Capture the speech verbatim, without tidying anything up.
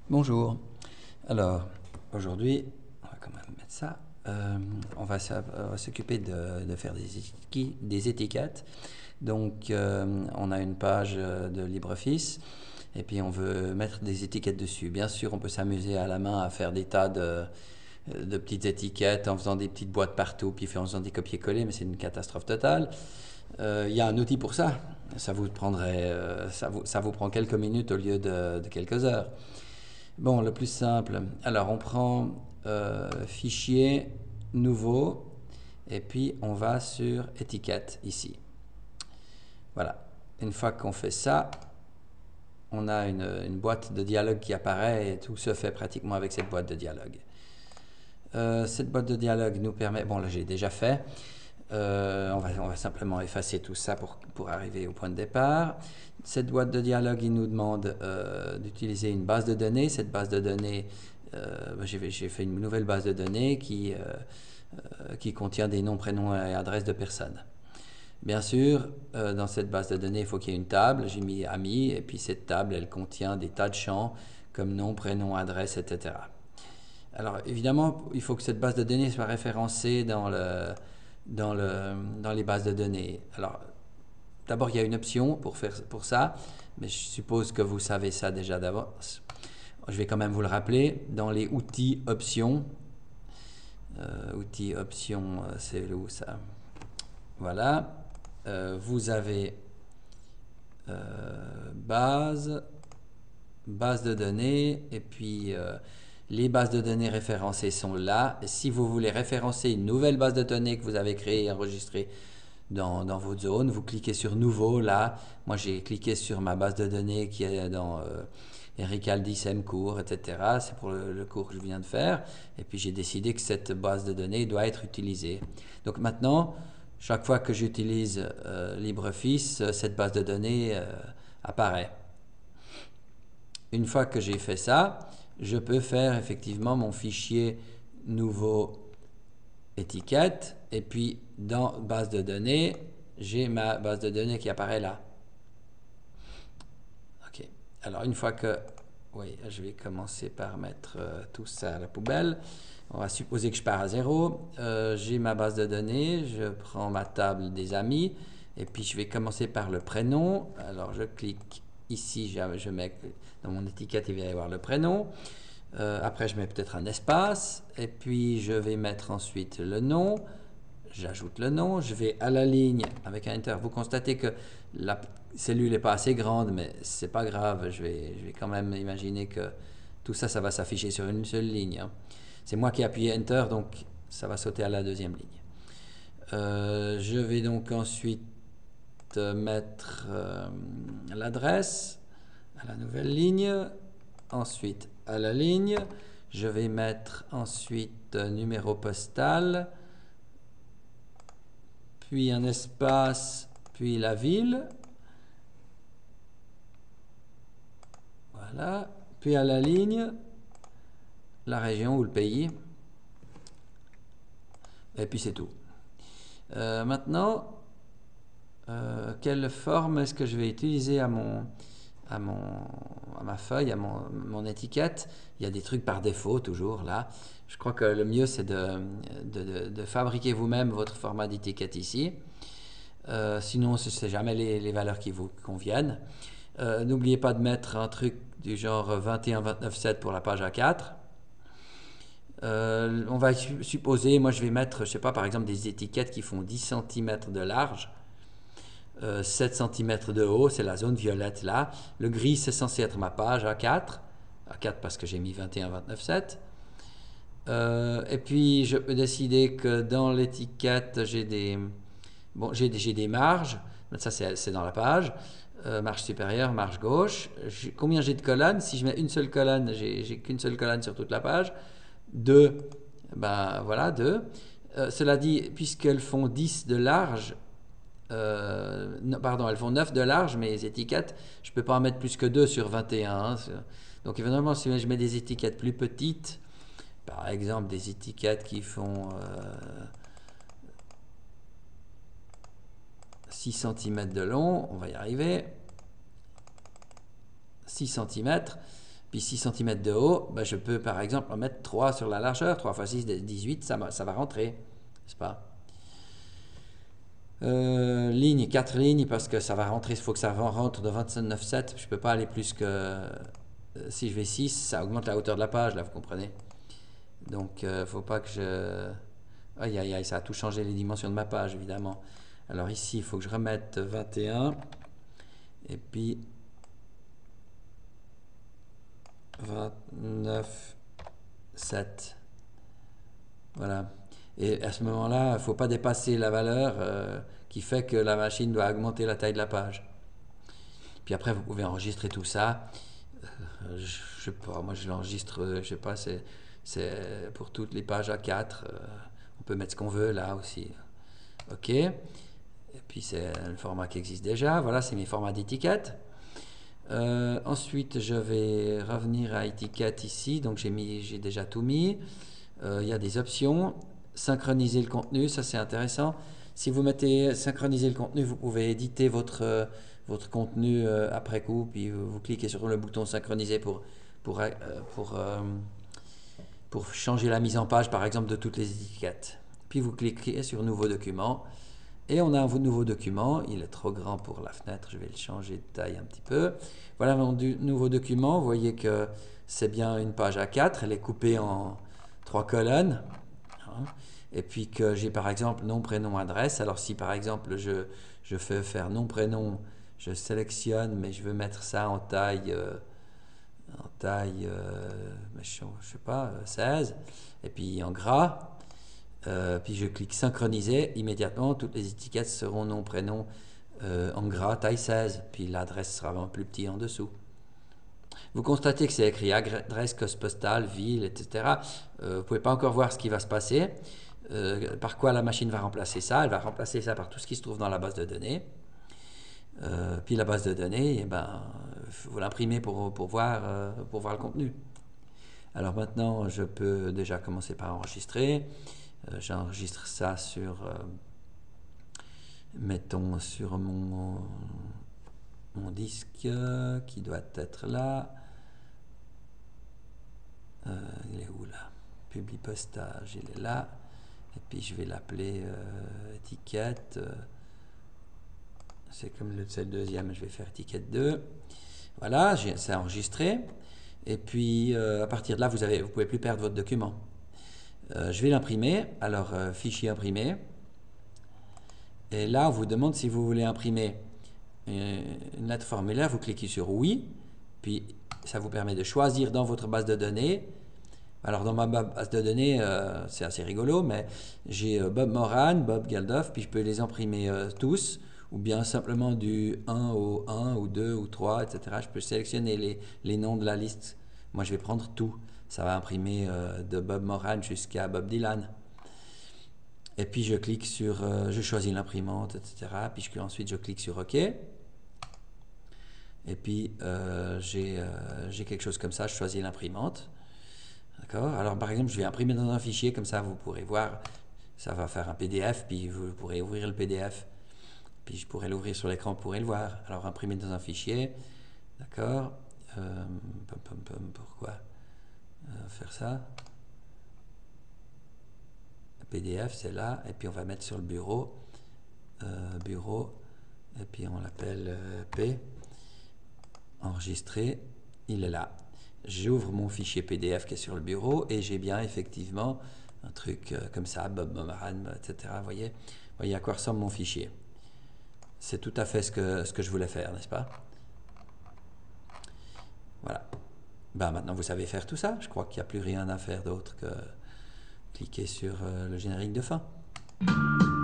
Bonjour. Alors, aujourd'hui, on va quand même mettre ça. Euh, on va s'occuper de, de faire des, étiquettes, des étiquettes. Donc, euh, on a une page de LibreOffice et puis on veut mettre des étiquettes dessus. Bien sûr, on peut s'amuser à la main à faire des tas de, de petites étiquettes en faisant des petites boîtes partout, puis en faisant des copier-coller, mais c'est une catastrophe totale. Il euh, y a un outil pour ça. Ça vous prendrait, euh, ça vous, ça vous prend quelques minutes au lieu de, de quelques heures. Bon, le plus simple. Alors, on prend euh, fichier, nouveau, et puis on va sur étiquette ici. Voilà. Une fois qu'on fait ça, on a une, une boîte de dialogue qui apparaît et tout se fait pratiquement avec cette boîte de dialogue. Euh, cette boîte de dialogue nous permet, bon là j'ai déjà fait, euh, on, va, on va simplement effacer tout ça pour, pour arriver au point de départ. Cette boîte de dialogue, il nous demande euh, d'utiliser une base de données. Cette base de données, euh, j'ai fait une nouvelle base de données qui, euh, euh, qui contient des noms, prénoms et adresses de personnes. Bien sûr, euh, dans cette base de données, il faut qu'il y ait une table. J'ai mis amis, et puis cette table, elle contient des tas de champs comme nom, prénom, adresse, et cetera. Alors évidemment, il faut que cette base de données soit référencée dans, le, dans, le, dans les bases de données. Alors d'abord, il y a une option pour, faire, pour ça, mais je suppose que vous savez ça déjà d'avance. Je vais quand même vous le rappeler. Dans les outils options, euh, outils options, c'est où ça? Voilà. Euh, vous avez euh, base, base de données, et puis euh, les bases de données référencées sont là. Et si vous voulez référencer une nouvelle base de données que vous avez créée et enregistrée dans, dans votre zone, vous cliquez sur nouveau là. Moi j'ai cliqué sur ma base de données qui est dans euh, Eric Aldis M cours, et cetera. C'est pour le, le cours que je viens de faire. Et puis j'ai décidé que cette base de données doit être utilisée. Donc maintenant, chaque fois que j'utilise euh, LibreOffice, cette base de données euh, apparaît. Une fois que j'ai fait ça, je peux faire effectivement mon fichier nouveau étiquette, et puis dans base de données, j'ai ma base de données qui apparaît là. Ok. Alors une fois que, oui, je vais commencer par mettre euh, tout ça à la poubelle. On va supposer que je pars à zéro. Euh, j'ai ma base de données, je prends ma table des amis, et puis je vais commencer par le prénom. Alors je clique ici, je, je mets dans mon étiquette, il va y avoir le prénom. Euh, après, je mets peut-être un espace, et puis je vais mettre ensuite le nom. J'ajoute le nom, je vais à la ligne avec un Enter. Vous constatez que la cellule n'est pas assez grande, mais c'est pas grave. Je vais, je vais quand même imaginer que tout ça, ça va s'afficher sur une seule ligne. Hein. C'est moi qui ai appuyé Enter, donc ça va sauter à la deuxième ligne. Euh, je vais donc ensuite mettre euh, l'adresse à la nouvelle ligne. Ensuite, à la ligne, je vais mettre ensuite numéro postal, puis un espace, puis la ville. Voilà. Puis à la ligne, la région ou le pays. Et puis c'est tout. Euh, maintenant, euh, quelle forme est-ce que je vais utiliser à mon, à mon, à ma feuille, à mon, mon étiquette? Il y a des trucs par défaut toujours là. Je crois que le mieux c'est de, de, de, de fabriquer vous-même votre format d'étiquette ici. Euh, sinon, ce n'est jamais les, les valeurs qui vous conviennent. Euh, N'oubliez pas de mettre un truc du genre vingt et un vingt-neuf sept pour la page A quatre. Euh, on va supposer, moi je vais mettre, je sais pas, par exemple des étiquettes qui font dix centimètres de large, euh, sept centimètres de haut, c'est la zone violette là. Le gris, c'est censé être ma page A quatre. A quatre parce que j'ai mis vingt et un vingt-neuf sept. Euh, et puis je peux décider que dans l'étiquette, j'ai des, bon, j'ai des, des marges. Ça, c'est dans la page. Euh, marge supérieure, marge gauche. Combien j'ai de colonnes? Si je mets une seule colonne, j'ai qu'une seule colonne sur toute la page. deux, ben voilà, deux. Euh, cela dit, puisqu'elles font dix de large, euh, non, pardon, elles font neuf de large, mes étiquettes, je ne peux pas en mettre plus que deux sur vingt et un. Hein. Donc évidemment, si je mets des étiquettes plus petites, par exemple des étiquettes qui font euh, six centimètres de long, on va y arriver, six centimètres, puis six centimètres de haut, ben, je peux par exemple en mettre trois sur la largeur. trois fois six, dix-huit, ça, ça va rentrer, n'est-ce pas? Euh, ligne, quatre lignes, parce que ça va rentrer, il faut que ça rentre de vingt-neuf sept. Je ne peux pas aller plus que... Euh, si je vais six, ça augmente la hauteur de la page, là, vous comprenez? Donc, il euh, ne faut pas que je... Aïe, aïe, aïe, ça a tout changé les dimensions de ma page, évidemment. Alors ici, il faut que je remette vingt et un. Et puis... vingt-neuf sept. Voilà. Et à ce moment-là, il ne faut pas dépasser la valeur euh, qui fait que la machine doit augmenter la taille de la page. Puis après, vous pouvez enregistrer tout ça. Euh, je, je sais pas, moi je l'enregistre, euh, je sais pas, c'est, c'est pour toutes les pages A quatre. Euh, on peut mettre ce qu'on veut là aussi. OK. Et puis c'est le format qui existe déjà. Voilà, c'est mes formats d'étiquettes. Euh, ensuite, je vais revenir à étiquette ici. Donc j'ai mis, j'ai déjà tout mis. Euh, il y a des options. Synchroniser le contenu, ça c'est intéressant. Si vous mettez synchroniser le contenu, vous pouvez éditer votre, euh, votre contenu euh, après coup, puis vous, vous cliquez sur le bouton synchroniser pour, pour, euh, pour, euh, pour changer la mise en page par exemple de toutes les étiquettes. Puis vous cliquez sur nouveau document et on a un nouveau document. Il est trop grand pour la fenêtre, je vais le changer de taille un petit peu. Voilà mon nouveau document. Vous voyez que c'est bien une page A quatre, elle est coupée en trois colonnes. Et puis que j'ai par exemple nom, prénom, adresse. Alors si par exemple je, je fais faire nom, prénom, je sélectionne, mais je veux mettre ça en taille, euh, en taille, euh, je, je sais pas, seize, et puis en gras. Euh, puis je clique synchroniser, immédiatement toutes les étiquettes seront nom, prénom euh, en gras, taille seize, puis l'adresse sera un plus petit en dessous. Vous constatez que c'est écrit adresse, code postal, ville, et cetera. Euh, vous ne pouvez pas encore voir ce qui va se passer. Euh, par quoi la machine va remplacer ça? Elle va remplacer ça par tout ce qui se trouve dans la base de données. Euh, puis la base de données, eh ben, vous l'imprimez pour, pour, voir, euh, pour voir le contenu. Alors maintenant, je peux déjà commencer par enregistrer. Euh, J'enregistre ça sur, euh, mettons, sur mon, mon disque euh, qui doit être là. Euh, il est où là? Publi postage, il est là. Et puis je vais l'appeler euh, étiquette. Euh, c'est comme le, le deuxième, je vais faire étiquette deux. Voilà, c'est enregistré. Et puis euh, à partir de là, vous ne vous pouvez plus perdre votre document. Euh, je vais l'imprimer. Alors, euh, fichier imprimé. Et là, on vous demande si vous voulez imprimer une, une lettre formulaire. Vous cliquez sur oui. Puis ça vous permet de choisir dans votre base de données. Alors dans ma base de données, euh, c'est assez rigolo, mais j'ai euh, Bob Moran, Bob Geldof, puis je peux les imprimer euh, tous, ou bien simplement du un au un, ou deux, ou trois, et cetera. Je peux sélectionner les, les noms de la liste. Moi, je vais prendre tout. Ça va imprimer euh, de Bob Moran jusqu'à Bob Dylan. Et puis je clique sur, euh, je choisis l'imprimante, et cetera. Puis je, ensuite, je clique sur OK. Et puis euh, j'ai euh, j'ai quelque chose comme ça, je choisis l'imprimante. D'accord. Alors par exemple, je vais imprimer dans un fichier, comme ça vous pourrez voir, ça va faire un P D F, puis vous pourrez ouvrir le P D F, puis je pourrais l'ouvrir sur l'écran, vous pourrez le voir. Alors imprimer dans un fichier, d'accord. Euh, pum, pum, pum, pourquoi euh, faire ça? Le P D F, c'est là, et puis on va mettre sur le bureau, euh, bureau, et puis on l'appelle euh, P, enregistrer, il est là. J'ouvre mon fichier P D F qui est sur le bureau et j'ai bien effectivement un truc euh, comme ça, Bob Moran, et cetera. Vous voyez, voyez à quoi ressemble mon fichier. C'est tout à fait ce que, ce que je voulais faire, n'est-ce pas? Voilà. Ben, maintenant, vous savez faire tout ça. Je crois qu'il n'y a plus rien à faire d'autre que cliquer sur euh, le générique de fin.